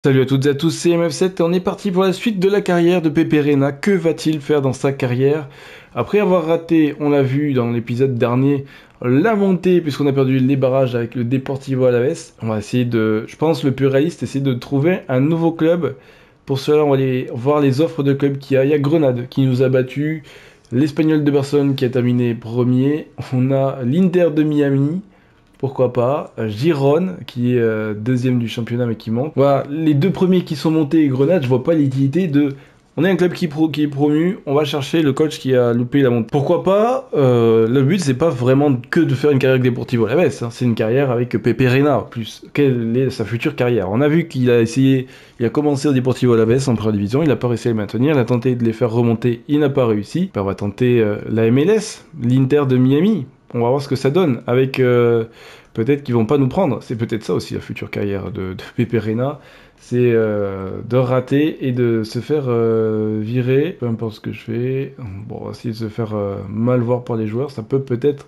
Salut à toutes et à tous, c'est MF7 et on est parti pour la suite de la carrière de Pepe Reina. Que va-t-il faire dans sa carrière? Après avoir raté, on l'a vu dans l'épisode dernier, la montée, puisqu'on a perdu les barrages avec le Deportivo Alavés, on va essayer de, je pense le plus réaliste, essayer de trouver un nouveau club. Pour cela, on va aller voir les offres de clubs qu'il y a. Il y a Grenade qui nous a battus, l'Espagnol de Barcelone qui a terminé premier, on a l'Inter de Miami, pourquoi pas, Giron, qui est deuxième du championnat mais qui monte. Voilà, les deux premiers qui sont montés et Grenade, je vois pas l'utilité de... On est un club qui est promu, on va chercher le coach qui a loupé la montée. Pourquoi pas, le but c'est pas vraiment que de faire une carrière avec Deportivo Alavés, hein, c'est une carrière avec Pepe Reina, plus quelle est sa future carrière. On a vu qu'il a essayé, il a commencé au Deportivo Alavés en première division, il a pas réussi à le maintenir, il a tenté de les faire remonter, il n'a pas réussi. Ben, on va tenter la MLS, l'Inter de Miami. On va voir ce que ça donne avec peut-être qu'ils vont pas nous prendre. C'est peut-être ça aussi la future carrière de Pepe Reina. C'est de rater et de se faire virer. Peu importe ce que je fais. Bon, on va essayer de se faire mal voir par les joueurs. Ça peut peut-être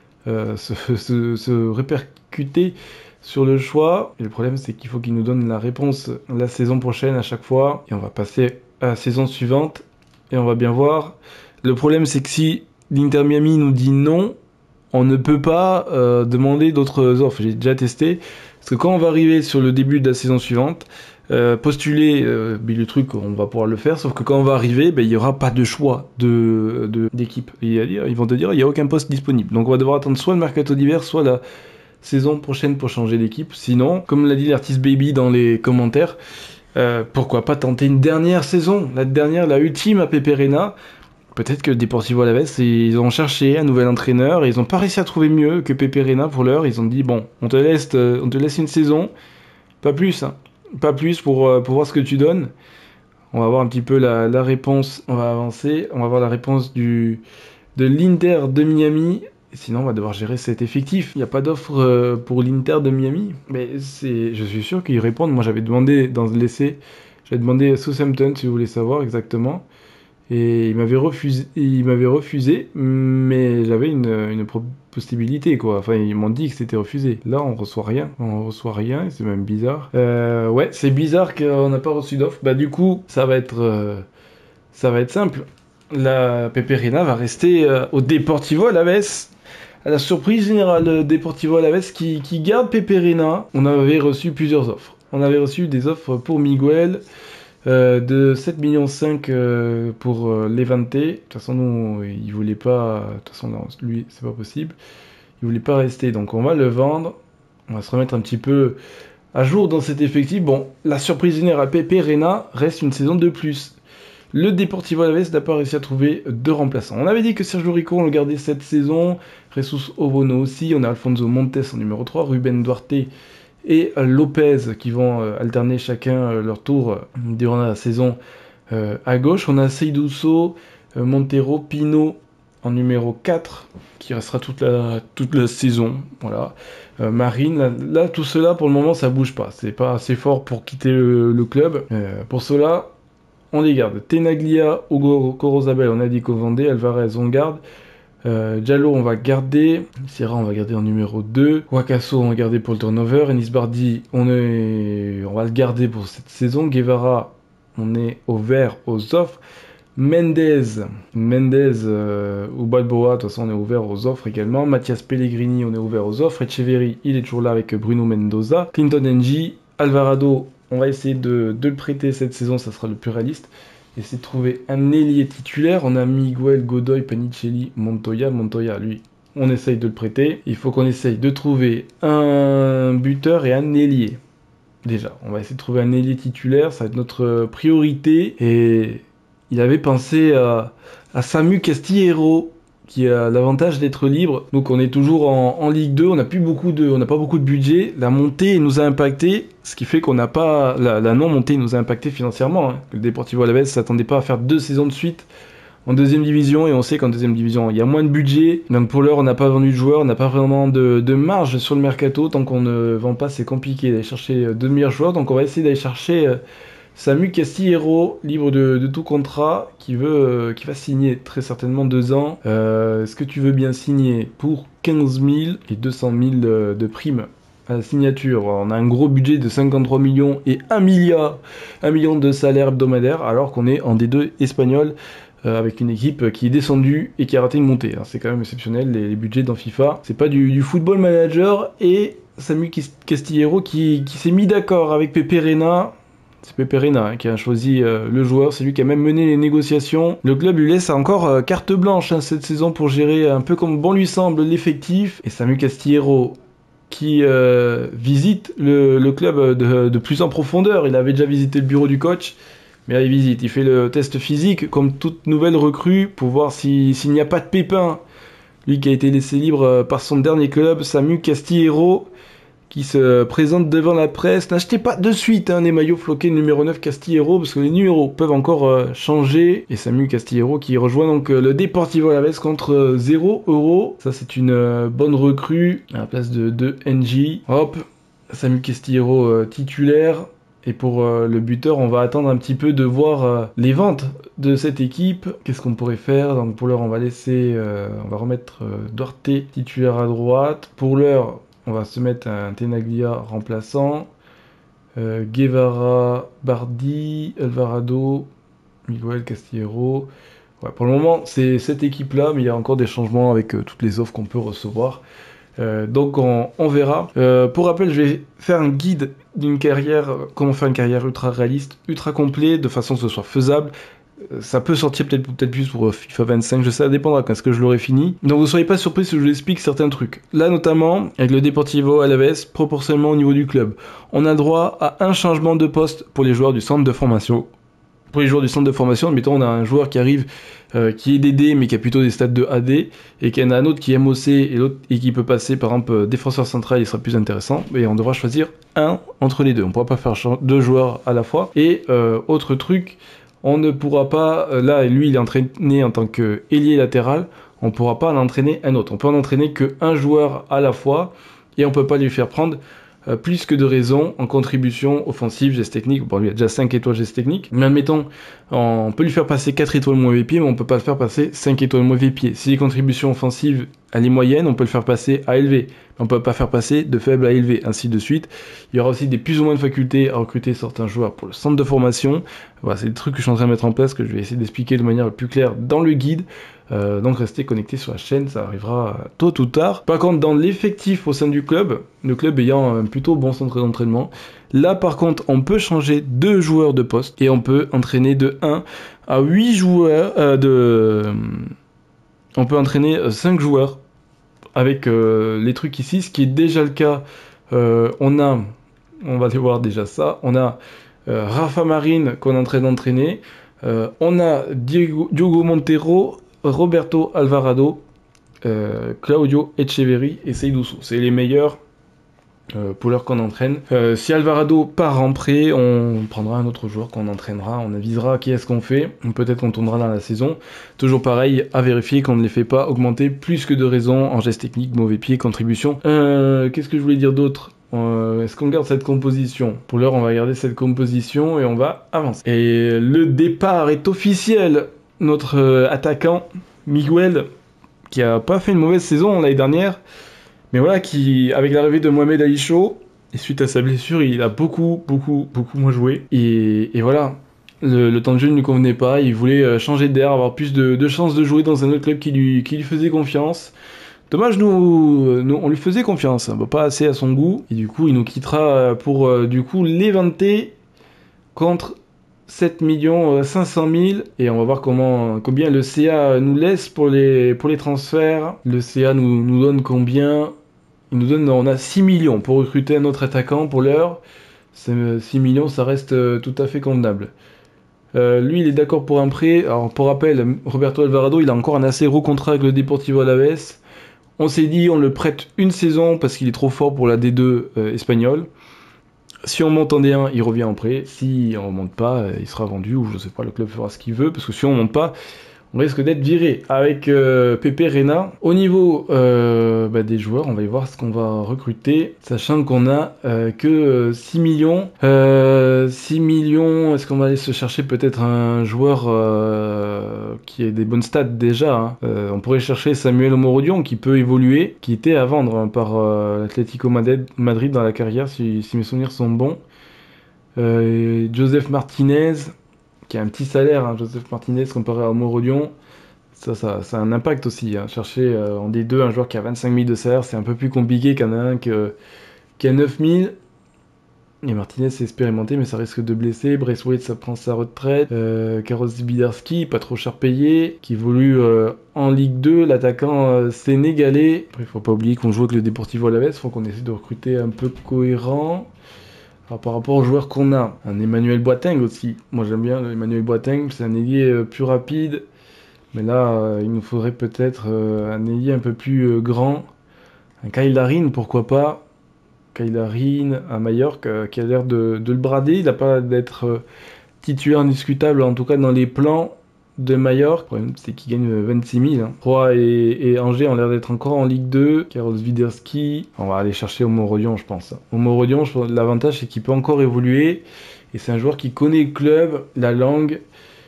se répercuter sur le choix. Et le problème, c'est qu'il faut qu'ils nous donnent la réponse la saison prochaine à chaque fois. Et on va passer à la saison suivante. Et on va bien voir. Le problème, c'est que si l'Inter Miami nous dit non, on ne peut pas demander d'autres offres. J'ai déjà testé. Parce que quand on va arriver sur le début de la saison suivante, postuler, le truc, on va pouvoir le faire. Sauf que quand on va arriver, il n'y aura pas de choix d'équipe. Ils vont te dire, il n'y a aucun poste disponible. Donc on va devoir attendre soit le mercato d'hiver, soit la saison prochaine pour changer d'équipe. Sinon, comme l'a dit l'artiste Baby dans les commentaires, pourquoi pas tenter une dernière saison, la ultime à Pepe Reina. Peut-être que Deportivo Alavés, ils ont cherché un nouvel entraîneur et ils n'ont pas réussi à trouver mieux que Pepe Reina pour l'heure. Ils ont dit, bon, on te laisse une saison, pas plus, hein. Pas plus pour voir ce que tu donnes. On va voir un petit peu la réponse, on va avancer, on va voir la réponse de l'Inter de Miami. Sinon, on va devoir gérer cet effectif. Il n'y a pas d'offre pour l'Inter de Miami. Mais je suis sûr qu'ils répondent. Moi, j'avais demandé dans l'essai, j'avais demandé à Southampton si vous voulez savoir exactement. Et il m'avait refusé, mais j'avais une possibilité, quoi. Enfin, ils m'ont dit que c'était refusé. Là, on reçoit rien, et c'est même bizarre. Ouais, c'est bizarre qu'on n'a pas reçu d'offre. Bah, du coup, ça va être simple. La Pepe Reina va rester au Deportivo Alavés. À la surprise générale, Deportivo Alavés qui garde Pepe Reina. On avait reçu plusieurs offres. On avait reçu des offres pour Miguel, de 7,5 millions pour Levante. De toute façon, nous, il voulait pas. De toute façon, non, lui, c'est pas possible. Il voulait pas rester, donc on va le vendre. On va se remettre un petit peu à jour dans cet effectif. Bon, la surprise générale, Pepe Reina reste une saison de plus. Le Deportivo Alavés n'a pas réussi à trouver de remplaçants. On avait dit que Sergio Rico, on le gardait cette saison. Jesus Obono aussi. On a Alfonso Montes en numéro 3. Ruben Duarte et Lopez qui vont alterner chacun leur tour durant la saison à gauche. On a Seydouso, Montero, Pino en numéro 4 qui restera toute la saison. Voilà. Marine, là, tout cela pour le moment ça bouge pas. C'est pas assez fort pour quitter le club. Pour cela, on les garde. Tenaglia, Hugo Corozabel, on a dit qu'on vendait. Alvarez, on garde. Diallo on va garder, Sierra on va garder en numéro 2, Wakaso on va garder pour le turnover, Enis Bardi on va le garder pour cette saison, Guevara on est ouvert aux offres, Mendez ou Balboa, de toute façon on est ouvert aux offres également, Mathias Pellegrini on est ouvert aux offres, Echeverry il est toujours là avec Bruno Mendoza, Clinton Ng, Alvarado on va essayer de le prêter cette saison, ça sera le plus réaliste. Essayer de trouver un ailier titulaire. On a Miguel, Godoy, Panicelli, Montoya. Montoya, lui, on essaye de le prêter. Il faut qu'on essaye de trouver un buteur et un ailier. Déjà, on va essayer de trouver un ailier titulaire. Ça va être notre priorité. Et il avait pensé à Samu Castillero, qui a l'avantage d'être libre. Donc on est toujours en Ligue 2, on n'a pas beaucoup de budget. La montée nous a impacté, ce qui fait qu'on n'a pas... La non-montée nous a impacté financièrement. Hein. Le Deportivo Alavés ne s'attendait pas à faire 2 saisons de suite en deuxième division, et on sait qu'en deuxième division, il y a moins de budget. Donc pour l'heure, on n'a pas vendu de joueurs, on n'a pas vraiment de marge sur le mercato. Tant qu'on ne vend pas, c'est compliqué d'aller chercher 2 meilleurs joueurs. Donc on va essayer d'aller chercher... Samu Castillero, libre de tout contrat, qui va signer très certainement 2 ans. Est-ce que tu veux bien signer pour 15 000 et 200 000 de primes à la signature. On a un gros budget de 53 millions et 1 million de salaire hebdomadaire, alors qu'on est en D2 espagnol, avec une équipe qui est descendue et qui a raté une montée. Alors, c'est quand même exceptionnel, les budgets dans FIFA. C'est pas du football manager, et Samu Castillero qui s'est mis d'accord avec Pepe Reina. C'est Pepe Reina qui a choisi le joueur, c'est lui qui a même mené les négociations. Le club lui laisse encore carte blanche cette saison pour gérer un peu comme bon lui semble l'effectif. Et Samu Castillero qui visite le club de plus en profondeur. Il avait déjà visité le bureau du coach, mais là il visite, il fait le test physique comme toute nouvelle recrue pour voir s'il n'y a pas de pépin. Lui qui a été laissé libre par son dernier club, Samu Castillero, qui se présente devant la presse. N'achetez pas de suite les maillots floqués numéro 9 Castillero, parce que les numéros peuvent encore changer. Et Samu Castillero qui rejoint donc le Deportivo Alavés contre 0€. Ça c'est une bonne recrue à la place de NJ. Hop, Samu Castillero titulaire. Et pour le buteur, on va attendre un petit peu de voir les ventes de cette équipe. Qu'est-ce qu'on pourrait faire? Donc pour l'heure, on va laisser, on va remettre Duarte titulaire à droite. Pour l'heure, on va se mettre un Tenaglia remplaçant. Guevara, Bardi, Alvarado, Miguel Castillero. Ouais, pour le moment, c'est cette équipe-là, mais il y a encore des changements avec toutes les offres qu'on peut recevoir. Donc on verra. Pour rappel, je vais faire un guide d'une carrière, comment faire une carrière ultra réaliste, ultra complet, de façon que ce soit faisable. Ça peut sortir peut-être plus pour FIFA 25, je sais, ça dépendra quand est-ce que je l'aurai fini. Donc vous ne soyez pas surpris si je vous explique certains trucs. Là notamment, avec le Deportivo Alavés, proportionnellement au niveau du club, on a droit à un changement de poste pour les joueurs du centre de formation. Pour les joueurs du centre de formation, admettons, on a un joueur qui arrive, qui est DD, mais qui a plutôt des stats de AD, et qu'il y en a un autre qui est MOC, et qui peut passer, par exemple, défenseur central, il sera plus intéressant, et on devra choisir un entre les deux. On ne pourra pas faire deux joueurs à la fois. Et autre truc, on ne pourra pas, là, lui, il est entraîné en tant qu'ailier latéral, on ne pourra pas en entraîner un autre. On peut en entraîner qu'un joueur à la fois, et on ne peut pas lui faire prendre plus que de raison en contribution offensive, geste technique. Bon, lui il a déjà 5 étoiles geste technique, mais admettons, on peut lui faire passer 4 étoiles mauvais pied, mais on peut pas le faire passer 5 étoiles mauvais pied. Si les contributions offensives elle est moyenne, on peut le faire passer à élevé, mais on peut pas faire passer de faible à élevé, ainsi de suite. Il y aura aussi des plus ou moins de facultés à recruter certains joueurs pour le centre de formation. Voilà, c'est des trucs que je suis en train de mettre en place, que je vais essayer d'expliquer de manière la plus claire dans le guide. Donc restez connectés sur la chaîne, ça arrivera tôt ou tard. Par contre, dans l'effectif au sein du club, le club ayant un plutôt bon centre d'entraînement, là par contre on peut changer 2 joueurs de poste et on peut entraîner de 1 à 8 joueurs on peut entraîner 5 joueurs avec les trucs ici, ce qui est déjà le cas. On va aller voir déjà ça, on a Rafa Marin qu'on est en train d'entraîner, on a Diogo Montero, Roberto Alvarado, Claudio Echeverri et Seydoussou. C'est les meilleurs pour l'heure qu'on entraîne. Si Alvarado part en prêt, on prendra un autre joueur qu'on entraînera, on avisera qui est-ce qu'on fait. Peut-être qu'on tournera dans la saison. Toujours pareil, à vérifier qu'on ne les fait pas augmenter plus que de raison en geste technique, mauvais pied, contribution. Qu'est-ce que je voulais dire d'autre? Est-ce qu'on garde cette composition? Pour l'heure, on va garder cette composition et on va avancer. Et le départ est officiel. Notre attaquant, Miguel, qui a pas fait une mauvaise saison l'année dernière, mais voilà, qui, avec l'arrivée de Mohamed Aïcho, et suite à sa blessure, il a beaucoup moins joué. Et voilà, le temps de jeu ne lui convenait pas, il voulait changer d'air, avoir plus de chances de jouer dans un autre club qui lui faisait confiance. Dommage, nous on lui faisait confiance, pas assez à son goût, et du coup il nous quittera pour du coup Levante contre 7 500 000, et on va voir combien le CA nous laisse pour les transferts. Le CA nous donne combien? On a 6 millions pour recruter un autre attaquant pour l'heure. 6 millions, ça reste tout à fait convenable. Lui, il est d'accord pour un prêt. Alors, pour rappel, Roberto Alvarado, il a encore un assez gros contrat avec le Deportivo Alavés. On s'est dit, on le prête une saison parce qu'il est trop fort pour la D2 espagnole. Si on monte en D1, il revient en prêt. Si on monte pas, il sera vendu, ou je sais pas, le club fera ce qu'il veut, parce que si on monte pas, on risque d'être viré. Avec Pepe Reina, au niveau des joueurs, on va y voir ce qu'on va recruter, sachant qu'on a que 6 millions. 6 millions, est-ce qu'on va aller se chercher peut-être un joueur qui a des bonnes stats déjà. Hein. On pourrait chercher Samuel Omorodion qui peut évoluer, qui était à vendre hein, par l'Atlético Madrid dans la carrière, si mes souvenirs sont bons. Joseph Martinez, qui a un petit salaire, hein, Joseph Martinez comparé à Omorodion. Ça a un impact aussi. Hein. Chercher en D2 un joueur qui a 25 000 de salaire, c'est un peu plus compliqué qu'un un qui a 9 000. Et Martinez c'est expérimenté, mais ça risque de blesser. Braithwaite, ça prend sa retraite. Karol Zbidarski, pas trop cher payé, qui évolue en Ligue 2. L'attaquant sénégalais. Après, il faut pas oublier qu'on joue avec le Deportivo Alaves. Il faut qu'on essaie de recruter un peu cohérent. Alors, par rapport aux joueurs qu'on a, un Emmanuel Boateng aussi. Moi j'aime bien Emmanuel Boateng, c'est un ailier plus rapide. Mais là, il nous faudrait peut-être un ailier un peu plus grand. Un Kyle Larin, pourquoi pas. Kyle Larin à Mallorca, qui a l'air de le brader. Il n'a pas d'être titulaire indiscutable, en tout cas dans les plans de Mallorca. Le problème, c'est qu'il gagne 26 000. Hein. Troyes et Angers ont l'air d'être encore en Ligue 2. Karol Zwiderski. On va aller chercher Omorodion, je pense. Omorodion, l'avantage, c'est qu'il peut encore évoluer. Et c'est un joueur qui connaît le club, la langue.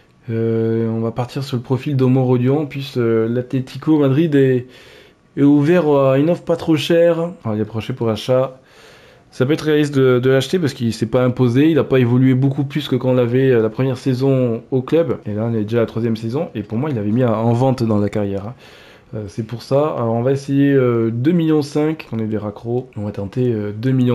On va partir sur le profil d'Omorodion, puis l'Atlético Madrid est ouvert à une offre pas trop chère. On va y approcher pour achat. Ça peut être réaliste de l'acheter parce qu'il s'est pas imposé, il n'a pas évolué beaucoup plus que quand on l'avait la première saison au club. Et là, on est déjà à la 3e saison. Et pour moi, il avait mis en vente dans la carrière. Hein. C'est pour ça. Alors, on va essayer 2,5 millions. On est des raccros. On va tenter 2,5 millions.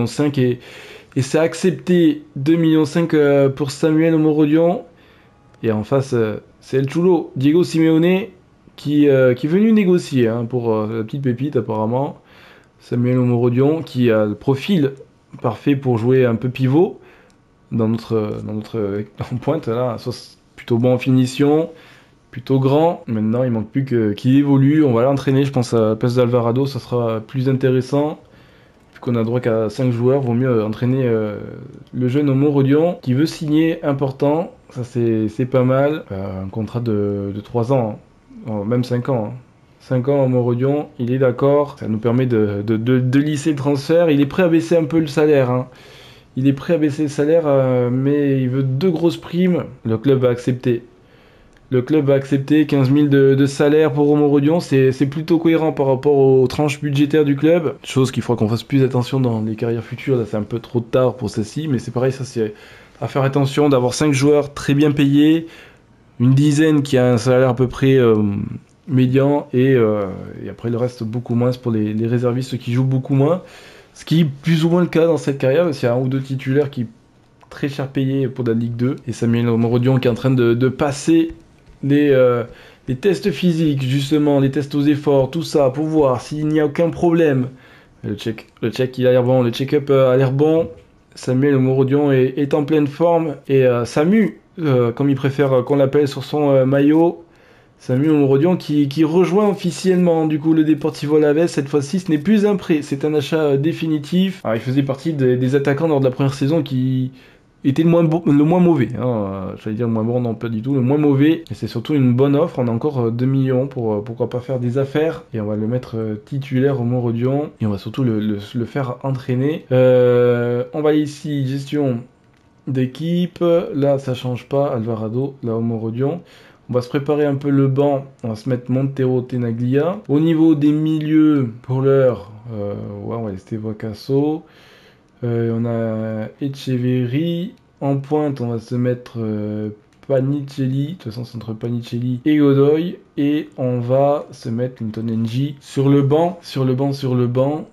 Et c'est accepté 2,5 millions pour Samuel Omorodion. Et en face, c'est El Chulo, Diego Simeone, qui est venu négocier hein, pour la petite pépite apparemment. Samuel Omorodion, qui a le profil parfait pour jouer un peu pivot dans notre en pointe. Là, plutôt bon en finition, plutôt grand. Maintenant, il manque plus qu'il évolue. On va l'entraîner, je pense, à la place d'Alvarado, ça sera plus intéressant. Vu qu'on a droit qu'à 5 joueurs, vaut mieux entraîner le jeune Omorodion qui veut signer important. Ça, c'est pas mal. Un contrat de 3 ans, hein. Même 5 ans. Hein. 5 ans Omorodion, il est d'accord. Ça nous permet de lisser le transfert. Il est prêt à baisser un peu le salaire. Hein. Il est prêt à baisser le salaire, mais il veut 2 grosses primes. Le club va accepter. Le club va accepter 15 000 de salaire pour Omorodion. C'est plutôt cohérent par rapport aux tranches budgétaires du club. Chose qu'il faudra qu'on fasse plus attention dans les carrières futures. Là, c'est un peu trop tard pour celle-ci. Mais c'est pareil, ça c'est à faire attention d'avoir 5 joueurs très bien payés. Une dizaine qui a un salaire à peu près médian. Et après le reste beaucoup moins pour les réservistes qui jouent beaucoup moins. Ce qui est plus ou moins le cas dans cette carrière. Parce qu'il y a 1 ou 2 titulaires qui très cher payés pour la Ligue 2. Et Samuel Omorodion qui est en train de passer les tests physiques, justement, les tests aux efforts, tout ça, pour voir s'il n'y a aucun problème. Le check il a l'air bon, le check-up a l'air bon. Samuel Omorodion est en pleine forme. Et Samu, comme il préfère qu'on l'appelle sur son maillot, Samuel Omorodion qui rejoint officiellement du coup le Deportivo Alaves. Cette fois-ci, ce n'est plus un prêt, c'est un achat définitif. Alors, il faisait partie des attaquants lors de la première saison qui était le moins mauvais. Hein. J'allais dire le moins bon, non pas du tout, le moins mauvais. Et c'est surtout une bonne offre. On a encore 2 millions pour pourquoi pas faire des affaires. Et on va le mettre titulaire au Omorodion. Et on va surtout le faire entraîner. On va ici, gestion d'équipe. Là, ça change pas. Alvarado, là, Omorodion. On va se préparer un peu le banc. On va se mettre Montero, Tenaglia. Au niveau des milieux, pour l'heure, on va laisser Vacasso. On a Echeverri. En pointe, on va se mettre Panicelli. De toute façon, c'est entre Panicelli et Godoy. Et on va se mettre Linton Ng sur le banc. Sur le banc.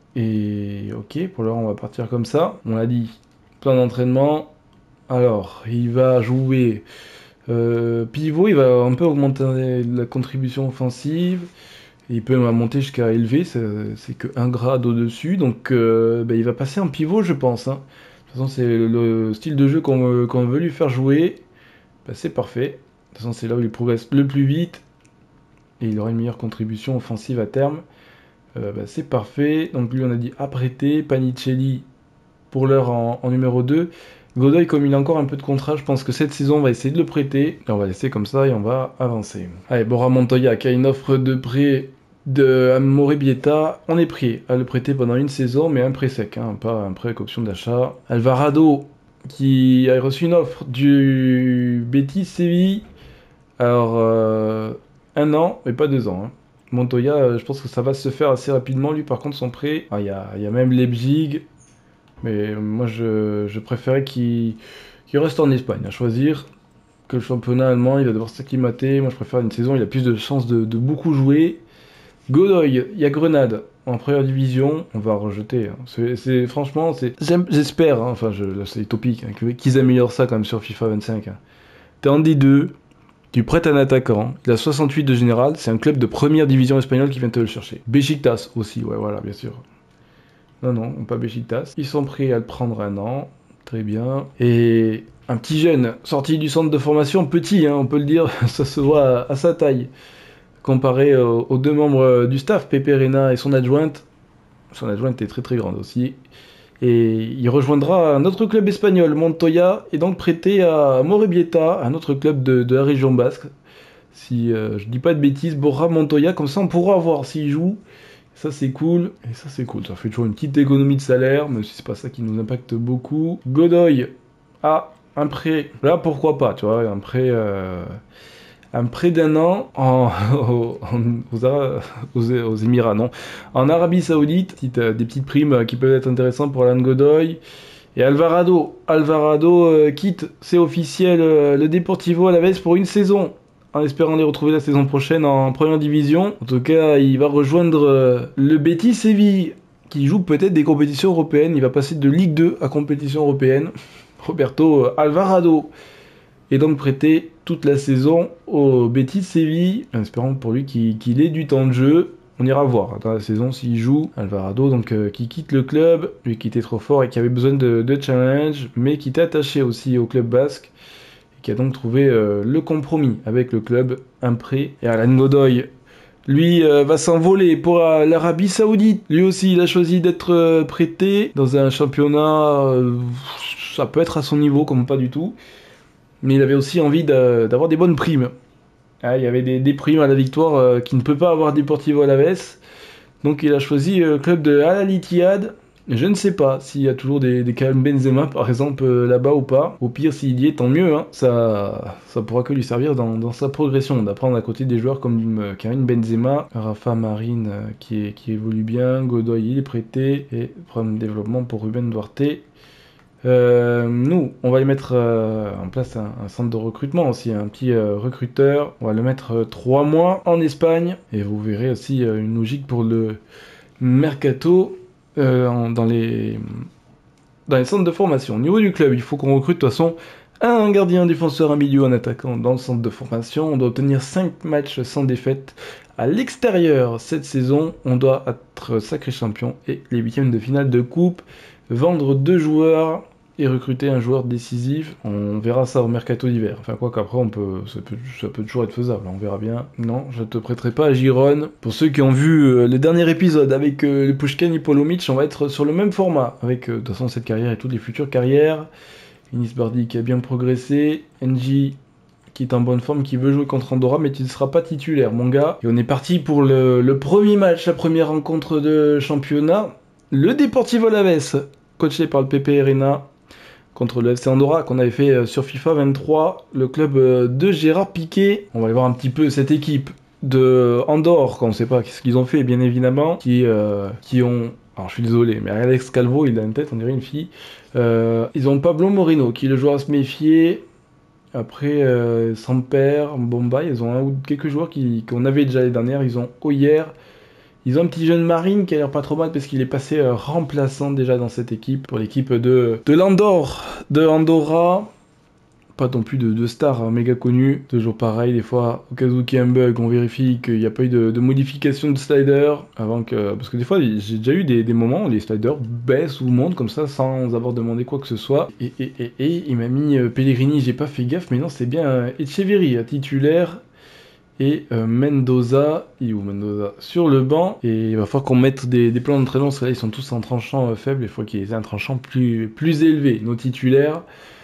Et ok, pour l'heure, on va partir comme ça. On a dit, plan d'entraînement. Alors, il va jouer pivot. Il va un peu augmenter la contribution offensive. Il peut monter jusqu'à élevé, c'est que 1 grade au-dessus, donc il va passer en pivot, je pense. Hein. De toute façon, c'est le style de jeu qu'on veut lui faire jouer. C'est parfait. De toute façon, c'est là où il progresse le plus vite. Et il aura une meilleure contribution offensive à terme. C'est parfait. Donc lui, on a dit apprêter. Panicelli, pour l'heure, en numéro 2. Godoy, comme il a encore un peu de contrat, je pense que cette saison, on va essayer de le prêter. Et on va laisser comme ça et on va avancer. Allez, Bora Montoya qui a une offre de prêt de Amore Bieta, on est prêt à le prêter pendant 1 saison, mais un prêt sec, hein, pas un prêt avec option d'achat. Alvarado, qui a reçu une offre du Betis Séville Alors, 1 an, mais pas 2 ans. Hein. Montoya, je pense que ça va se faire assez rapidement. Lui, par contre, son prêt, il y a même Leipzig. Mais moi, je préférais qu'il reste en Espagne, à choisir. Que le championnat allemand, il va devoir s'acclimater. Moi, je préfère une saison, il a plus de chances de beaucoup jouer. Godoy, il y a Grenade en première division, on va rejeter. Hein. Franchement, j'espère, hein, enfin, là, c'est utopique, hein, qu'ils améliorent ça quand même sur FIFA 25. Hein. T'es en D2, tu prêtes un attaquant, il a 68 de général, c'est un club de première division espagnole qui vient te le chercher. Besiktas aussi, ouais, voilà, bien sûr. Non, pas Besiktas. Ils sont prêts à le prendre 1 an, très bien. Et un petit jeune, sorti du centre de formation, petit, hein, on peut le dire, ça se voit à sa taille. Comparé aux 2 membres du staff, Pepe Reina et son adjointe. Son adjointe est très très grande aussi. Et il rejoindra un autre club espagnol, Montoya, et donc prêté à Morebieta, un autre club de la région basque. Si je dis pas de bêtises, Borja Montoya, comme ça on pourra voir s'il joue. Ça c'est cool, et ça c'est cool. Ça fait toujours une petite économie de salaire, même si c'est pas ça qui nous impacte beaucoup. Godoy, un prêt. Là pourquoi pas, tu vois, un prêt d'1 an aux Émirats, non. En Arabie Saoudite, des petites primes qui peuvent être intéressantes pour Alan Godoy. Et Alvarado quitte, c'est officiel, le Deportivo Alavés pour une saison, en espérant les retrouver la saison prochaine en première division. En tout cas, il va rejoindre le Betis Séville, qui joue peut-être des compétitions européennes. Il va passer de Ligue 2 à compétition européenne. Roberto Alvarado est donc prêté toute la saison au Betis Séville, en espérant pour lui qu'il ait du temps de jeu. On ira voir dans la saison s'il joue. Alvarado, donc qui quitte le club, lui qui était trop fort et qui avait besoin de challenge, mais qui était attaché aussi au club basque, et qui a donc trouvé le compromis avec le club, un prêt. Et Alan Godoy, lui, va s'envoler pour l'Arabie Saoudite. Lui aussi, il a choisi d'être prêté dans un championnat, ça peut être à son niveau, comme pas du tout. Mais il avait aussi envie d'avoir des bonnes primes. Il y avait des primes à la victoire qui ne peut pas avoir Deportivo Alavés. Donc il a choisi le club de Al Ittihad. Je ne sais pas s'il y a toujours des Karim Benzema par exemple là-bas ou pas. Au pire s'il y est, tant mieux. Hein. Ça pourra que lui servir dans sa progression, d'apprendre à côté des joueurs comme Karim Benzema, Rafa Marine qui évolue bien, Godoy il est prêté, et programme de développement pour Ruben Duarte. Nous, on va y mettre en place un centre de recrutement aussi, un petit recruteur. On va le mettre 3 mois en Espagne. Et vous verrez aussi une logique pour le mercato dans les centres de formation. Au niveau du club, il faut qu'on recrute de toute façon un gardien, un défenseur, un milieu, un attaquant dans le centre de formation. On doit obtenir 5 matchs sans défaite à l'extérieur cette saison. On doit être sacré champion et les 8e de finale de coupe. Vendre 2 joueurs et recruter un joueur décisif. On verra ça au mercato d'hiver. Enfin, quoi qu'après, ça peut toujours être faisable. On verra bien. Non, je te prêterai pas à Giron. Pour ceux qui ont vu le dernier épisode avec le Pushkin et Polomic, on va être sur le même format. Avec, de toute façon, cette carrière et toutes les futures carrières. Inis Bardi qui a bien progressé. NJ qui est en bonne forme, qui veut jouer contre Andorra, mais qui ne sera pas titulaire, mon gars. Et on est parti pour le premier match, la première rencontre de championnat. Le Deportivo Alavés, coaché par le Pepe Reina, contre le FC Andorra, qu'on avait fait sur FIFA 23, le club de Gérard Piqué. On va aller voir un petit peu cette équipe de Andorre, qu'on ne sait pas ce qu'ils ont fait, bien évidemment, qui ont... Alors je suis désolé, mais Alex Calvo, il a une tête, on dirait une fille. Ils ont Pablo Moreno, qui est le joueur à se méfier. Après, Samper, Bomba, ils ont quelques joueurs qu'on avait déjà les dernières. Ils ont Oyer. Ils ont un petit jeune Marine qui a l'air pas trop mal parce qu'il est passé remplaçant déjà dans cette équipe pour l'équipe de l'Andorre, de Andorra. Pas non plus de stars méga connus. Toujours pareil, des fois, au cas où il y a un bug, on vérifie qu'il n'y a pas eu de modification de slider parce que des fois, j'ai déjà eu des moments où les sliders baissent ou montent comme ça sans avoir demandé quoi que ce soit. Et il m'a mis Pellegrini, j'ai pas fait gaffe, mais non, c'est bien Echeverry, titulaire. Et Mendoza sur le banc. Et il va falloir qu'on mette des plans d'entraînement, parce que là ils sont tous en tranchant faible, il faut qu'ils aient un tranchant plus élevé, nos titulaires.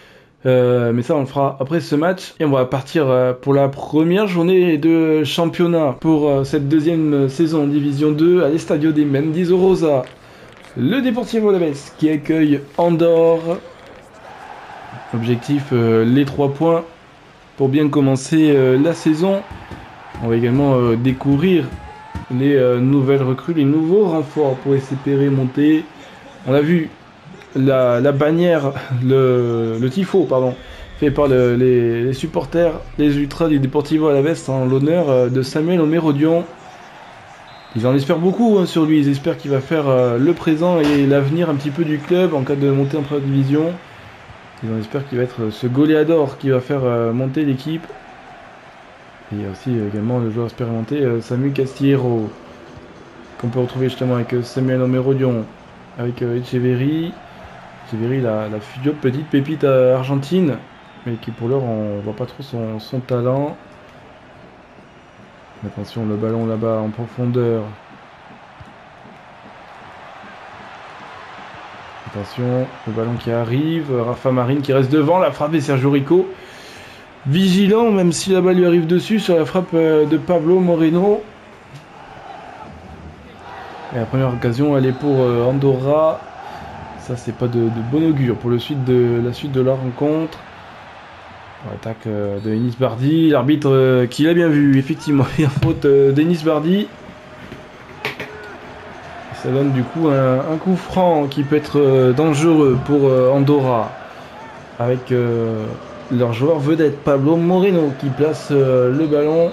Mais ça on le fera après ce match. Et on va partir pour la première journée de championnat pour cette deuxième saison en Division 2 à l'Estadio de Mendizorroza. Le Deportivo Alavés qui accueille Andorre. Objectif les 3 points pour bien commencer la saison. On va également découvrir les nouvelles recrues, les nouveaux renforts pour espérer monter. On a vu la bannière, le tifo, pardon, fait par les supporters, les ultras du Deportivo Alavés en l'honneur de Samuel Omerodion. Ils en espèrent beaucoup sur lui, ils espèrent qu'il va faire le présent et l'avenir un petit peu du club en cas de montée en première division. Ils en espèrent qu'il va être ce goleador qui va faire monter l'équipe. Et il y a aussi également le joueur expérimenté Samu Castillero, qu'on peut retrouver justement avec Samuel Omerodion, avec Echeverry. Echeverry, la future petite pépite argentine, mais qui pour l'heure on voit pas trop son talent. Attention, le ballon là-bas en profondeur. Attention, le ballon qui arrive. Rafa Marín qui reste devant. La frappe de Sergio Rico. Vigilant, même si la balle lui arrive dessus sur la frappe de Pablo Moreno. Et la première occasion, elle est pour Andorra. Ça, c'est pas de bon augure pour la suite de la rencontre. Attaque de Enis Bardi, l'arbitre qui l'a bien vu, effectivement, il y a faute d'Enis Bardi. Ça donne du coup un coup franc qui peut être dangereux pour Andorra, avec leur joueur vedette Pablo Moreno qui place le ballon.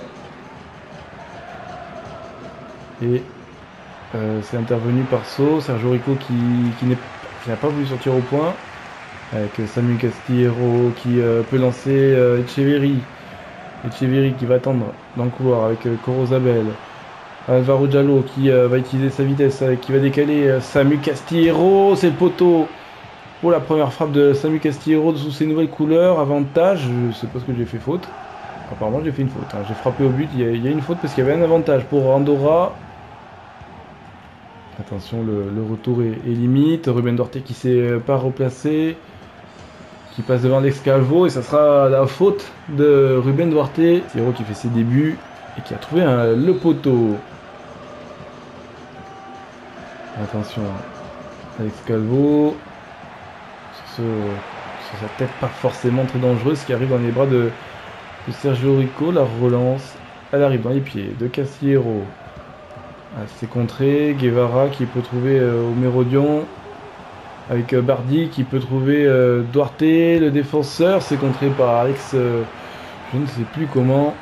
Et c'est intervenu par Sergio Rico qui n'a pas voulu sortir au point. Avec Samu Castillero qui peut lancer Echeverry. Echeverry qui va attendre dans le couloir avec Corozabel. Alvaro Diallo qui va utiliser sa vitesse, qui va décaler Samu Castillero. C'est le poteau pour la première frappe de Samu Castillero sous ses nouvelles couleurs. Avantage, je sais pas ce que j'ai fait faute. Apparemment j'ai fait une faute. J'ai frappé au but, il y a une faute parce qu'il y avait un avantage pour Andorra. Attention, le retour est limite. Ruben Duarte qui s'est pas replacé, qui passe devant Alex Calvo, et ça sera la faute de Ruben Duarte. Tiro qui fait ses débuts et qui a trouvé le poteau. Attention, Alex Calvo sur sa tête pas forcément très dangereuse qui arrive dans les bras de Sergio Rico. La relance, elle arrive dans les pieds de Castillero. C'est contré, Guevara qui peut trouver Omerodion, avec Bardi qui peut trouver Duarte, le défenseur. C'est contré par Alex, je ne sais plus comment.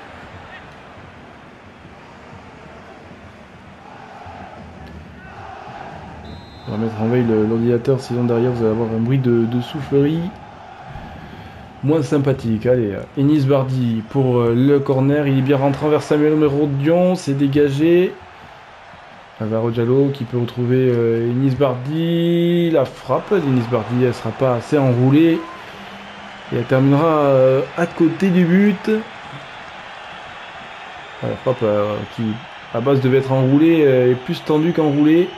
On va mettre en veille l'ordinateur, sinon derrière vous allez avoir un bruit de soufflerie moins sympathique. Allez, Enis Bardi pour le corner, il est bien rentré vers Samuel Omerodion, c'est dégagé. Alvaro Diallo qui peut retrouver Enis Bardi. La frappe d'Enis Bardi, elle sera pas assez enroulée. Et elle terminera à côté du but. La frappe qui à base devait être enroulée est plus tendue qu'enroulée.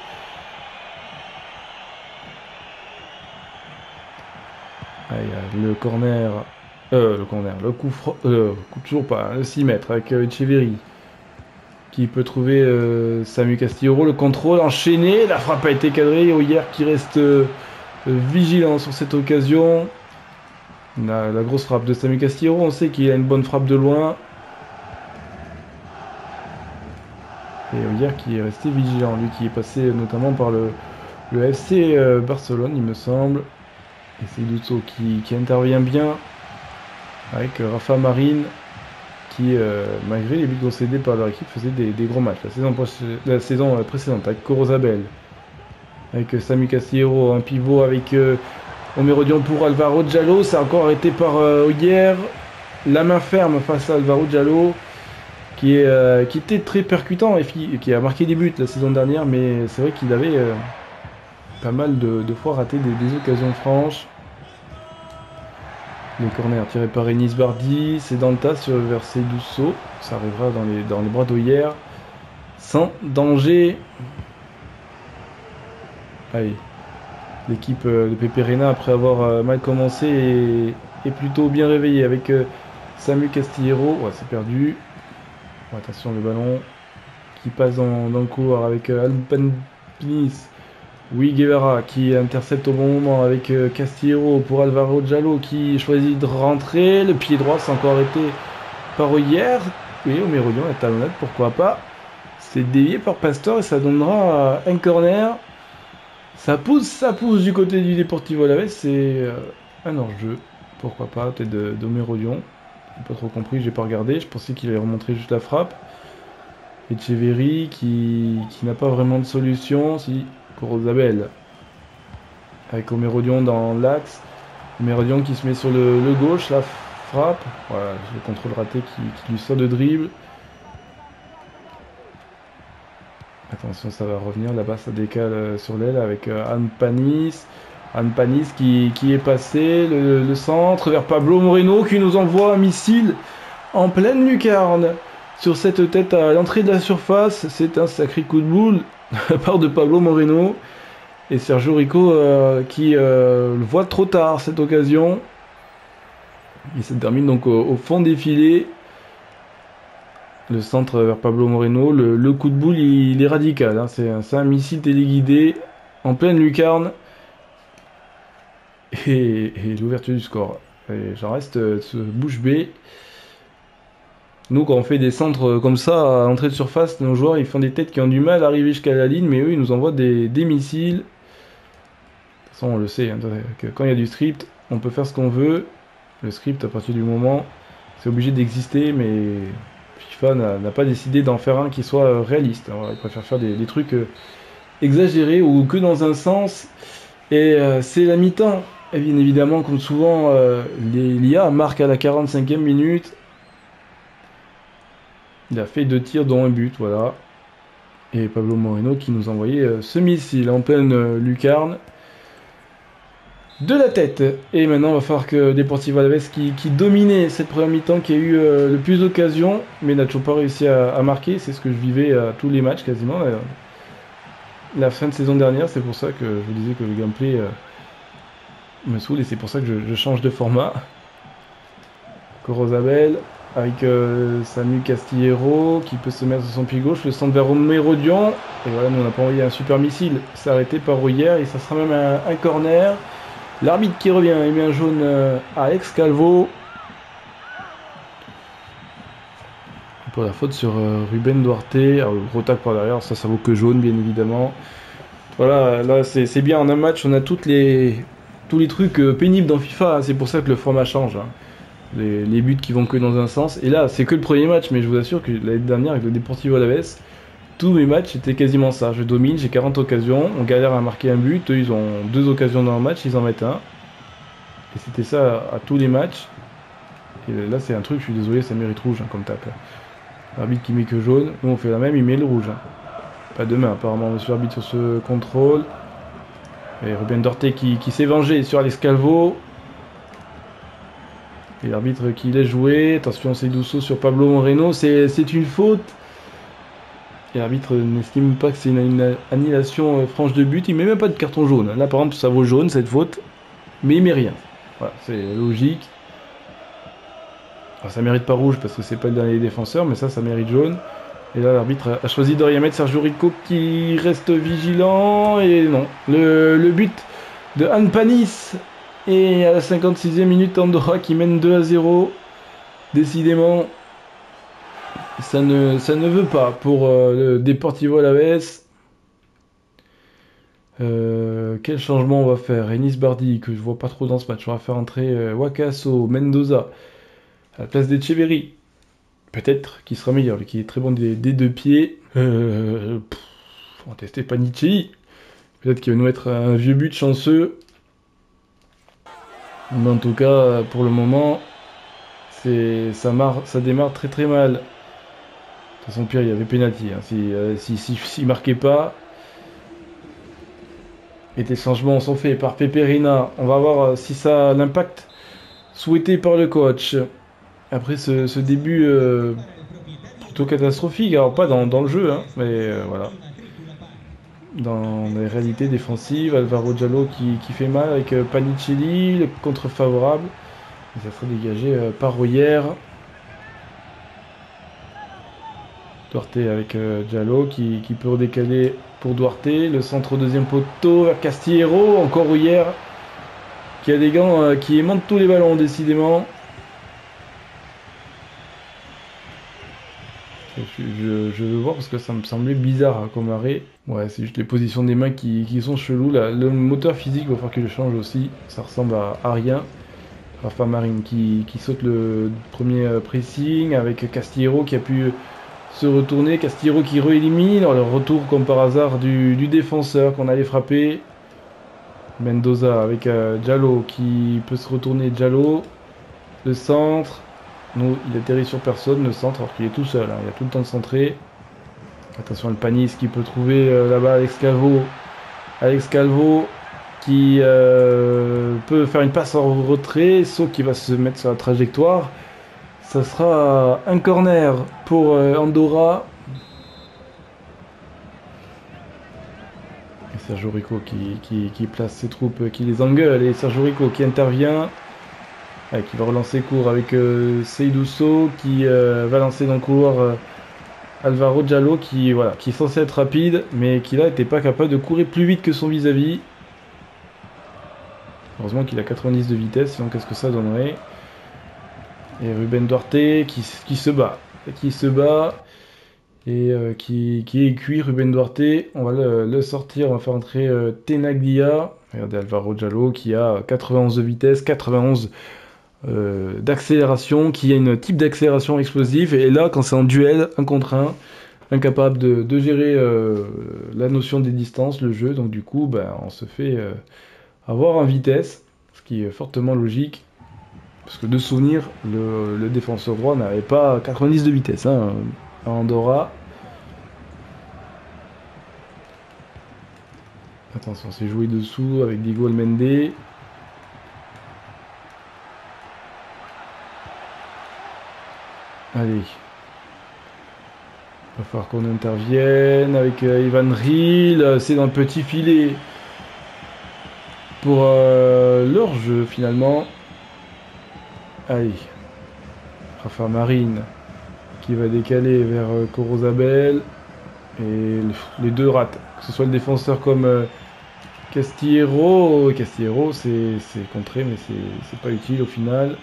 Le corner. Le coup franc. Toujours pas, le 6 mètres avec Echeverry qui peut trouver Samu Castillero, le contrôle enchaîné, la frappe a été cadrée. Oyer qui reste vigilant sur cette occasion. La grosse frappe de Samu Castillero, on sait qu'il a une bonne frappe de loin. Et Oyer qui est resté vigilant, lui qui est passé notamment par le FC Barcelone, il me semble. Et c'est Dusso qui intervient bien avec Rafa Marín, qui, malgré les buts concédés par leur équipe, faisait des gros matchs. La saison précédente, avec Corozabel, avec Samu Castillero, un pivot avec Omerodion pour Alvaro Diallo. C'est encore arrêté par Oyer. La main ferme face à Alvaro Diallo, qui était très percutant et qui a marqué des buts la saison dernière, mais c'est vrai qu'il avait pas mal de fois raté des occasions franches. Le corner tiré par Enis Bardi, c'est dans le tas sur le versé Dusso. Ça arrivera dans les bras d'Oyer sans danger. Allez, l'équipe de Pepe Reina, après avoir mal commencé, est plutôt bien réveillée avec Samu Castillero. Ouais, c'est perdu. Bon, attention, le ballon qui passe dans le couloir avec Alban Pinis Oui, Guevara qui intercepte au bon moment avec Castillero pour Alvaro Diallo qui choisit de rentrer. Le pied droit s'est encore arrêté par hier. Oui, Omérodion, la talonnade, pourquoi pas. C'est dévié par Pastor et ça donnera un corner. Ça pousse du côté du Deportivo Alavés. C'est un hors-jeu. Pourquoi pas, peut-être d'Omérodion. J'ai pas trop compris, j'ai pas regardé. Je pensais qu'il allait remontrer juste la frappe. Echeverry qui n'a pas vraiment de solution. Si, Corozabel. Avec Omérodion dans l'axe. Omérodion qui se met sur le gauche, la frappe. Voilà, le contrôle raté qui lui sort de dribble. Attention, ça va revenir. Là-bas, ça décale sur l'aile avec Anne Panis. Anne Panis qui est passé. Le centre vers Pablo Moreno qui nous envoie un missile en pleine lucarne. Sur cette tête à l'entrée de la surface. C'est un sacré coup de boule de la part de Pablo Moreno. Et Sergio Rico qui le voit trop tard cette occasion. Il se termine donc au fond des filets. Le centre vers Pablo Moreno. Le coup de boule il est radical. Hein. C'est un missile téléguidé en pleine lucarne. Et l'ouverture du score. Et j'en reste bouche bée. Nous, quand on fait des centres comme ça à entrée de surface, nos joueurs ils font des têtes qui ont du mal à arriver jusqu'à la ligne, mais eux ils nous envoient des missiles. De toute façon, on le sait, hein, que quand il y a du script, on peut faire ce qu'on veut. Le script, à partir du moment, c'est obligé d'exister, mais FIFA n'a pas décidé d'en faire un qui soit réaliste. Alors, ils préfèrent faire des trucs exagérés ou que dans un sens. Et c'est la mi-temps. Et bien évidemment, comme souvent, l'IA marque à la 45e minute. Il a fait 2 tirs dont un but, voilà. Et Pablo Moreno qui nous envoyait ce missile en pleine lucarne. De la tête. Et maintenant, il va falloir que Deportivo Alavés qui dominait cette première mi-temps, qui a eu le plus d'occasions, mais n'a toujours pas réussi à marquer. C'est ce que je vivais à tous les matchs quasiment. La fin de saison dernière, c'est pour ça que je vous disais que le gameplay me saoule et c'est pour ça que je change de format. Corozabel avec Samu Castillero qui peut se mettre sur son pied gauche, le centre vers Omérodion. Et voilà, nous on n'a pas envoyé un super missile. C'est arrêté par Rouillère et ça sera même un corner. L'arbitre qui revient, il met un jaune à Alex Calvo. Pour la faute sur Ruben Duarte. Alors le gros tac par derrière, ça vaut que jaune bien évidemment. Voilà, là c'est bien en un match, on a tous les trucs pénibles dans FIFA, hein. C'est pour ça que le format change. Hein. Les buts qui vont que dans un sens. Et là, c'est que le premier match, mais je vous assure que l'année dernière avec le Deportivo Alavés, tous mes matchs étaient quasiment ça. Je domine, j'ai 40 occasions, on galère à marquer un but, eux ils ont 2 occasions dans le match, ils en mettent un. Et c'était ça à tous les matchs. Et là c'est un truc, je suis désolé, ça mérite rouge hein, comme tacle. L'arbitre qui met que jaune, nous on fait la même, il met le rouge. Hein. Pas de main apparemment, monsieur l'arbitre sur ce contrôle. Et Ruben Duarte qui s'est vengé sur Alex Calvo. Et l'arbitre qui laisse jouer. Attention, c'est Douceau sur Pablo Moreno. C'est une faute. Et l'arbitre n'estime pas que c'est une annulation franche de but. Il met même pas de carton jaune. Là, par exemple, ça vaut jaune, cette faute. Mais il met rien. Voilà, c'est logique. Alors, ça mérite pas rouge parce que c'est pas le dernier défenseur. Mais ça mérite jaune. Et là, l'arbitre a choisi de rien mettre. Sergio Rico qui reste vigilant. Et non. Le but de Anne Panis. Et à la 56e minute, Andorra qui mène 2-0. Décidément, ça ne veut pas pour le Deportivo Alavés. Quel changement on va faire? Enis Bardi, que je vois pas trop dans ce match. On va faire entrer Wakaso, Mendoza, à la place d'Echeverry. Peut-être qu'il sera meilleur, lui qui est très bon des 2 pieds. On va tester Panici. Peut-être qu'il va nous mettre un vieux but chanceux. Mais en tout cas, pour le moment, ça démarre très très mal. De toute façon, pire, il y avait penalty. Hein. S'il marquait pas, et des changements sont faits par Pepe Reina. On va voir si ça a l'impact souhaité par le coach. Après ce début plutôt catastrophique, alors pas dans le jeu, hein, mais voilà. Dans les réalités défensives, Alvaro Diallo qui fait mal avec Panicelli, le contre favorable. Et ça sera dégagé par Rouillère. Duarte avec Diallo qui peut redécaler pour Duarte. Le centre au deuxième poteau vers Castillero. Encore Rouillère qui a des gants qui aimantent tous les ballons décidément. Je veux voir parce que ça me semblait bizarre hein, comme arrêt. Ouais, c'est juste les positions des mains qui sont cheloues. Là. Le moteur physique va falloir qu'il le change aussi. Ça ressemble à rien. Rafa Marine qui saute le premier pressing avec Castillero qui a pu se retourner. Castillero qui réélimine. Le retour comme par hasard du défenseur qu'on allait frapper. Mendoza avec Diallo qui peut se retourner. Diallo. Le centre. Nous, il atterrit sur personne, le centre, alors qu'il est tout seul. Hein. Il a tout le temps de centrer. Attention, le Panis qui peut trouver là-bas Alex Calvo. Alex Calvo qui peut faire une passe en retrait. So qui va se mettre sur la trajectoire. Ça sera un corner pour Andorra. Et Sergio Rico qui place ses troupes, qui les engueule. Et Sergio Rico qui intervient. Qui va relancer court avec Seydou So qui va lancer dans le couloir Alvaro Diallo qui est censé être rapide mais qui là n'était pas capable de courir plus vite que son vis-à-vis. Heureusement qu'il a 90 de vitesse, sinon qu'est-ce que ça donnerait. Et Ruben Duarte qui se bat et qui est cuit. Ruben Duarte, on va le sortir, on va faire entrer Tenaglia. Regardez Alvaro Diallo qui a 91 de vitesse, 91 d'accélération, qui a une type d'accélération explosive, et là quand c'est en duel 1 contre 1, incapable de gérer la notion des distances, le jeu, donc du coup on se fait avoir en vitesse, ce qui est fortement logique, parce que de souvenir le défenseur droit n'avait pas 90 de vitesse hein, à Andorra. Attention, c'est joué dessous avec Diego Almende. Allez, il va falloir qu'on intervienne avec Ivan Ril, c'est dans le petit filet pour leur jeu finalement. Allez, Rafa Marine qui va décaler vers Corozabel et les deux ratent, que ce soit le défenseur comme Castillero c'est contré mais c'est pas utile au final.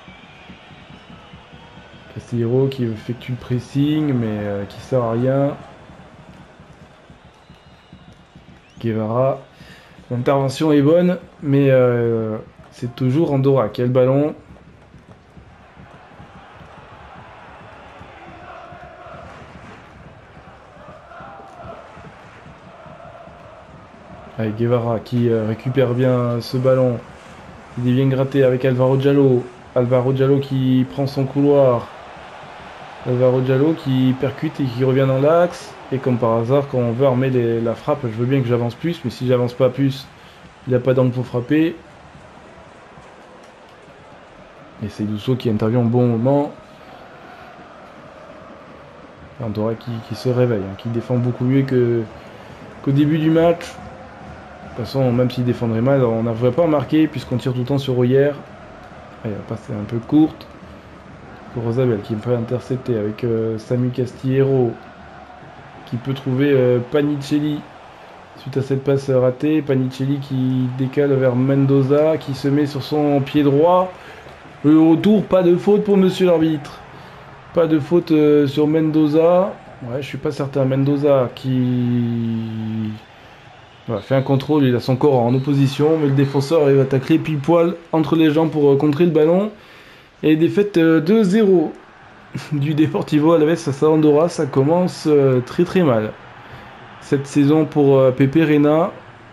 Castillero qui effectue le pressing mais qui sert à rien. Guevara, l'intervention est bonne mais c'est toujours Andorra qui a le ballon. Avec Guevara qui récupère bien ce ballon. Il vient gratter avec Alvaro Diallo. Alvaro Diallo qui prend son couloir. Alvaro Diallo qui percute et qui revient dans l'axe. Et comme par hasard, quand on veut armer la frappe, je veux bien que j'avance plus. Mais si j'avance pas plus, il n'y a pas d'angle pour frapper. Et c'est Douceau qui intervient au bon moment. Andorra qui se réveille, hein, qui défend beaucoup mieux qu'au début du match. De toute façon, même s'il défendrait mal, on n'arriverait pas à marquer puisqu'on tire tout le temps sur Rouillère. La passe est un peu courte. Corozabel qui me fait intercepter avec Samu Castillero qui peut trouver Panicelli suite à cette passe ratée. Panicelli qui décale vers Mendoza qui se met sur son pied droit. Le retour, pas de faute pour monsieur l'arbitre. Pas de faute sur Mendoza. Ouais, je suis pas certain. Mendoza qui fait un contrôle, il a son corps en opposition, mais le défenseur il va tacler pile poil entre les jambes pour contrer le ballon. Et défaite 2-0 du Deportivo Alavés face à Andorra, ça commence très très mal. Cette saison pour Pepe Reina,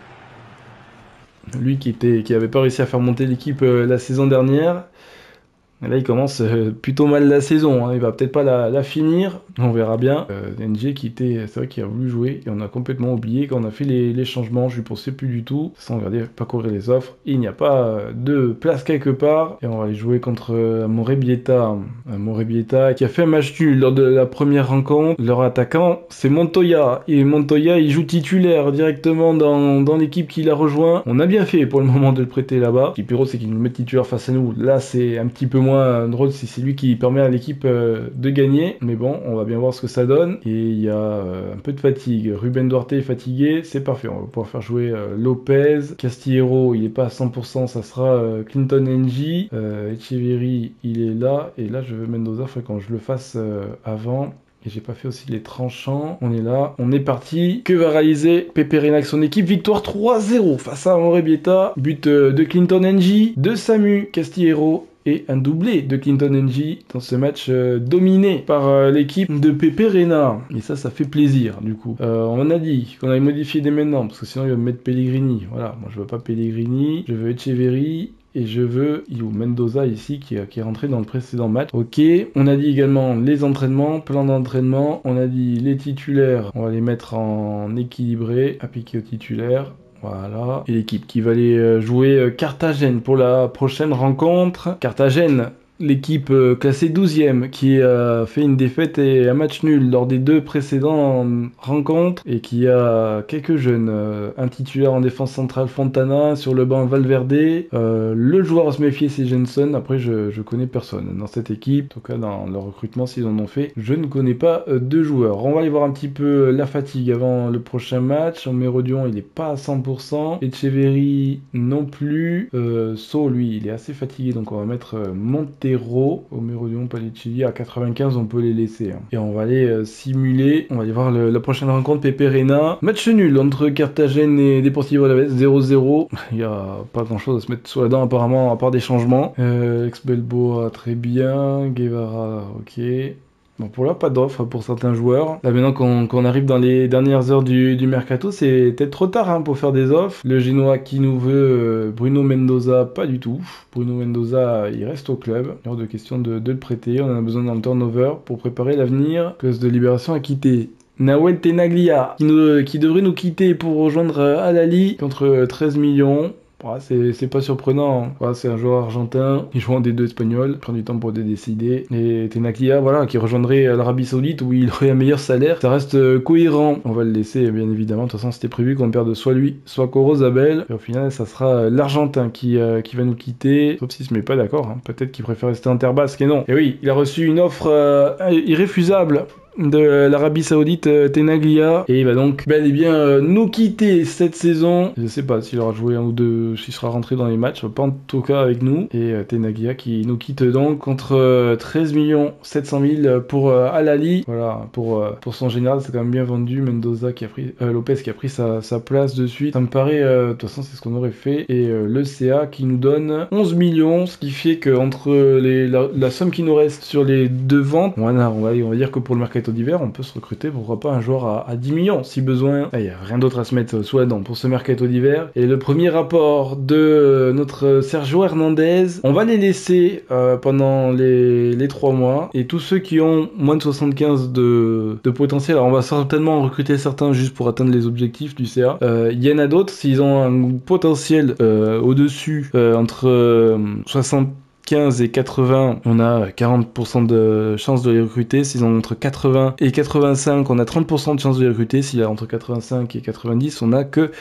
lui qui avait pas réussi à faire monter l'équipe la saison dernière. Et là il commence plutôt mal la saison, hein. Il va peut-être pas la finir, on verra bien. NG c'est vrai qu'il a voulu jouer et on a complètement oublié quand on a fait les changements, je lui pensais plus du tout. Sans regarder, pas courir les offres, il n'y a pas de place quelque part. Et on va aller jouer contre Amorebieta qui a fait un match nul lors de la première rencontre. Leur attaquant c'est Montoya, et Montoya il joue titulaire directement dans l'équipe qu'il a rejoint. On a bien fait pour le moment de le prêter là-bas. Ce qui est plus gros c'est qu'il nous met titulaire face à nous, là c'est un petit peu moins moins drôle si c'est lui qui permet à l'équipe de gagner. Mais bon, on va bien voir ce que ça donne. Et il y a un peu de fatigue. Ruben Duarte est fatigué, c'est parfait. On va pouvoir faire jouer Lopez. Castillero, il est pas à 100%, ça sera Clinton NJ. Echeverry, il est là. Et là, je veux Mendoza, il faut quand je le fasse avant. Et j'ai pas fait aussi les tranchants. On est là, on est parti. Que va réaliser Pepe Reina avec son équipe? Victoire 3-0 face à Amorebieta. But de Clinton NJ, de Samu Castillero et un doublé de Clinton NJ dans ce match dominé par l'équipe de Pepe Reina. Et ça fait plaisir du coup. On a dit qu'on allait modifier dès maintenant parce que sinon il va me mettre Pellegrini. Voilà, moi je veux pas Pellegrini, je veux Echeverry. Et je veux Mendoza ici qui est rentré dans le précédent match. Ok, on a dit également les entraînements, plan d'entraînement. On a dit les titulaires, on va les mettre en équilibré, appliqué aux titulaires. Voilà. Et l'équipe qui va aller jouer Carthagène pour la prochaine rencontre. Carthagène, l'équipe classée 12e qui a fait une défaite et un match nul lors des 2 précédentes rencontres et qui a quelques jeunes. Un titulaire en défense centrale Fontana, sur le banc Valverde. Le joueur à se méfier c'est Jenson. Après je connais personne dans cette équipe. En tout cas dans le recrutement s'ils en ont fait. Je ne connais pas de joueurs. On va aller voir un petit peu la fatigue avant le prochain match. Mérodion il est pas à 100%. Echeverry non plus. So lui il est assez fatigué donc on va mettre Montero. Au Mérodion, Palicci à 95, on peut les laisser. Et on va aller simuler. On va aller voir la prochaine rencontre Pepe Reina. Match nul entre Carthagène et Deportivo Alavés, 0-0. Il n'y a pas grand chose à se mettre sous la dent apparemment, à part des changements. Ex-Belboa, très bien. Guevara, ok. Bon, pour là, pas d'offre pour certains joueurs. Là, maintenant qu'on arrive dans les dernières heures du mercato, c'est peut-être trop tard pour faire des offres. Le Génois qui nous veut Bruno Mendoza, pas du tout. Bruno Mendoza, il reste au club. Il y a hors de question de le prêter. On en a besoin dans le turnover pour préparer l'avenir. Clause de libération à quitter. Nahuel Tenaglia, qui devrait nous quitter pour rejoindre Al-Ahly contre 13 millions. Ouais, c'est pas surprenant. Ouais, c'est un joueur argentin, il joue en D2 espagnol, prend du temps pour décider. Et Tenaglia, voilà, qui rejoindrait l'Arabie Saoudite où il aurait un meilleur salaire. Ça reste cohérent. On va le laisser, bien évidemment. De toute façon, c'était prévu qu'on perde soit lui, soit Corozabel. Et au final, ça sera l'Argentin qui va nous quitter. Sauf s'il se met pas d'accord. Peut-être qu'il préfère rester interbasque. Et non. Et oui, il a reçu une offre irréfusable de l'Arabie Saoudite, Tenaglia, et il va donc bel et bien nous quitter cette saison. Je sais pas s'il aura joué un ou deux, s'il sera rentré dans les matchs, pas en tout cas avec nous. Et Tenaglia qui nous quitte donc contre 13 700 000 pour Al-Ahly. Voilà, pour son général, c'est quand même bien vendu. Mendoza qui a pris, Lopez qui a pris sa place de suite. Ça me paraît, de toute façon, c'est ce qu'on aurait fait. Et le CA qui nous donne 11 millions, ce qui fait qu'entre la somme qui nous reste sur les 2 ventes, voilà, on va dire que pour le mercato d'hiver, on peut se recruter, pourquoi pas, un joueur à 10 millions si besoin. Il n'y a rien d'autre à se mettre sous la dent pour ce mercato d'hiver. Et le premier rapport de notre Sergio Hernandez, on va les laisser pendant les 3 mois. Et tous ceux qui ont moins de 75 de potentiel, alors on va certainement en recruter certains juste pour atteindre les objectifs du CA. Il y en a d'autres, s'ils ont un potentiel au-dessus, entre 75 et 80, on a 40% de chance de les recruter. S'ils ont entre 80 et 85, on a 30% de chance de les recruter. S'il a entre 85 et 90, on a que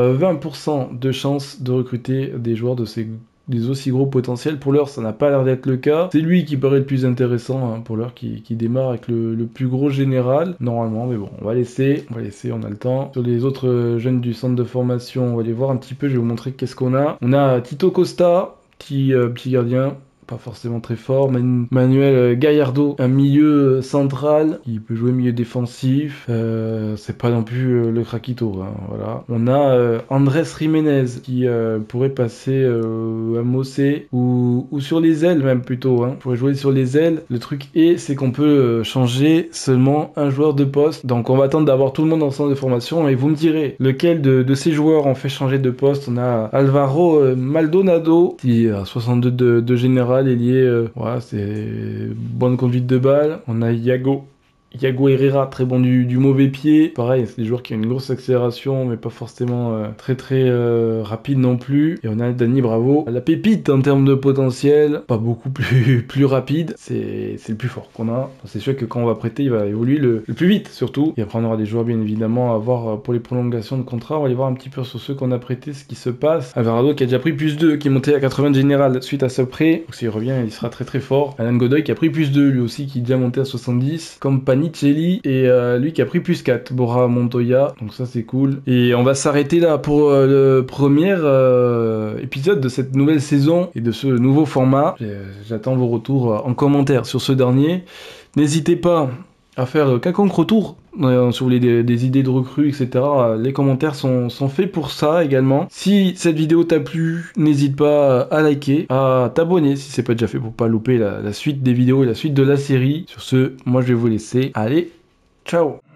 20% de chance de recruter des joueurs des aussi gros potentiels. Pour l'heure, ça n'a pas l'air d'être le cas. C'est lui qui paraît le plus intéressant pour l'heure, qui démarre avec le plus gros général, normalement, mais bon, on va laisser, on a le temps. Sur les autres jeunes du centre de formation, on va les voir un petit peu, je vais vous montrer qu'est-ce qu'on a. On a Tito Costa, petit gardien, pas forcément très fort. Manuel Gallardo, un milieu central, il peut jouer milieu défensif, c'est pas non plus le craquito, voilà. On a Andrés Jiménez qui pourrait passer à Mossé ou sur les ailes même plutôt, pourrait jouer sur les ailes. Le truc c'est qu'on peut changer seulement un joueur de poste, donc on va attendre d'avoir tout le monde en centre de formation et vous me direz lequel de ces joueurs on fait changer de poste. On a Alvaro Maldonado qui a 62 de général, ailier, voilà, c'est bonne conduite de balle. On a Iago Yago Herrera, très bon du mauvais pied. Pareil, c'est des joueurs qui ont une grosse accélération, mais pas forcément très rapide non plus. Et on a Dani Bravo, la pépite en termes de potentiel, pas beaucoup plus rapide. C'est le plus fort qu'on a. C'est sûr que quand on va prêter, il va évoluer le plus vite surtout. Et après, on aura des joueurs bien évidemment à voir pour les prolongations de contrat. On va aller voir un petit peu sur ceux qu'on a prêtés, ce qui se passe. Alvarado qui a déjà pris +2, qui est monté à 80 de général suite à ce prêt. Donc s'il revient, il sera très fort. Alan Godoy qui a pris +2 lui aussi, qui est déjà monté à 70. Comme Panicelli et lui qui a pris +4. Bora Montoya. Donc ça c'est cool. Et on va s'arrêter là pour le premier épisode de cette nouvelle saison et de ce nouveau format. J'attends vos retours en commentaire sur ce dernier. N'hésitez pas à faire quelconque retour si vous voulez des idées de recrues, etc. Les commentaires sont faits pour ça également. Si cette vidéo t'a plu, n'hésite pas à liker, à t'abonner si c'est pas déjà fait pour pas louper la suite des vidéos et la suite de la série. Sur ce, moi je vais vous laisser. Allez, ciao!